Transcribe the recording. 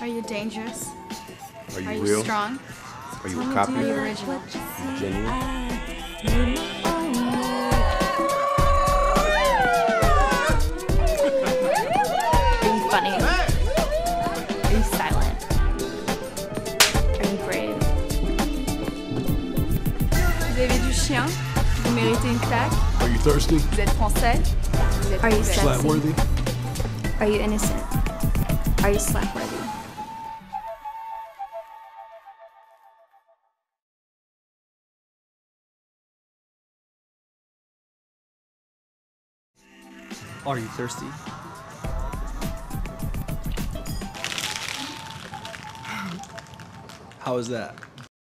Are you dangerous? Are you Are you real? strong? Are you a Are copy? you original? Genuine? Are you funny? Are you silent? Are you brave? Vous avez du chien? Vous méritez une claque? Are you thirsty? Vous êtes français? Vous êtes Are you ouvert. Slapworthy? Are you innocent? Are you slap-worthy? Are you thirsty? How is that?